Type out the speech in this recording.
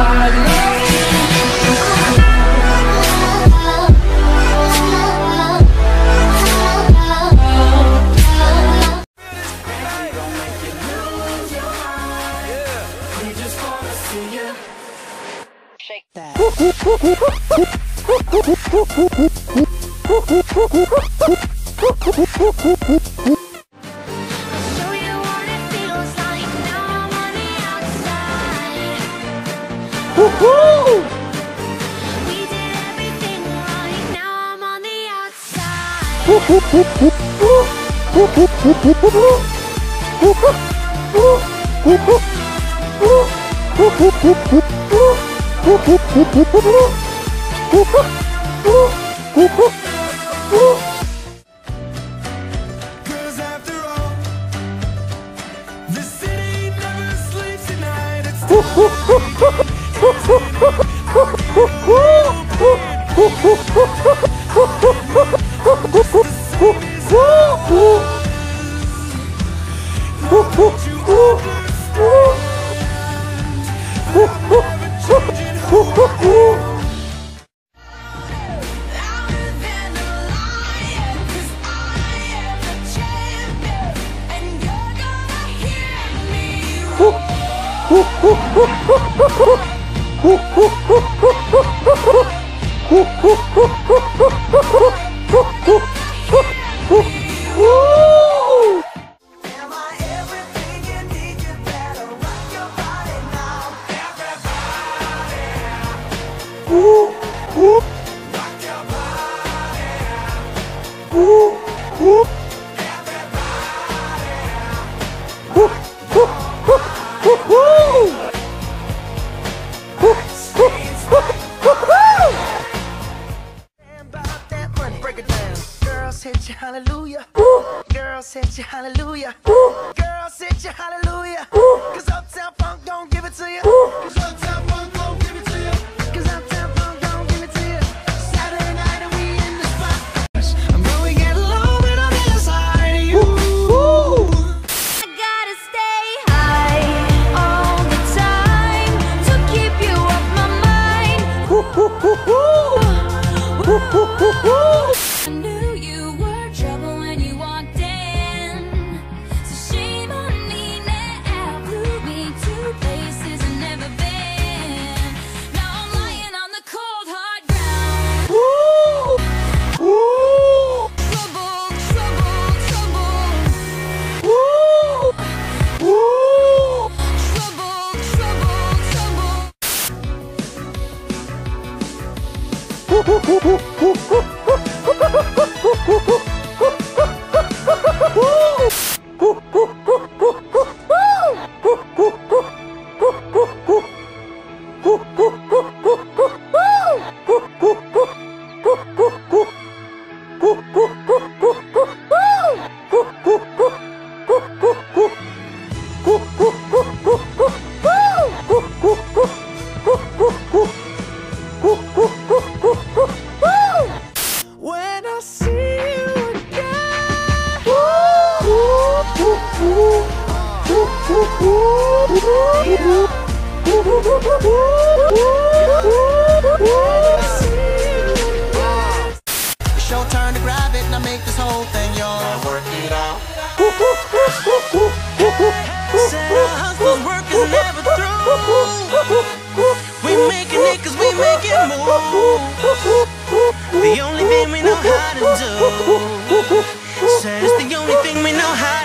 Shake that. Show you what it feels like. Now I'm on the outside. We did everything right. Now I'm on the outside. Cause after all, the city never sleeps at night. It's Louder than a lion, 'cause I am the champion, and you're gonna hear me roar. Am I everything you need? You better rock your body now. Everybody, rock your body. About that money, break it down. Girls hit you, hallelujah. Girls hit you, hallelujah. Girls hit you, hallelujah. 'Cause Uptown Funk don't give it to you. 'Cause Uptown Funk don't give it to you. 'Cause Uptown Funk don't give it to you. Saturday night and we in the spot. I'm gonna get low when I'm inside of you. I gotta stay high all the time to keep you off my mind. I knew you were trouble when you walked in, so shame on me now. Blew me to places I've never been. Now I'm lying on the cold hard ground. Trouble, trouble, trouble. Trouble, trouble, trouble. When I see you It's your turn to grab it and I make this whole thing yours. Work it out. Said our hustle's work is never through. We making it 'cause we make it move. The only thing we know how to do. Said it's the only thing we know how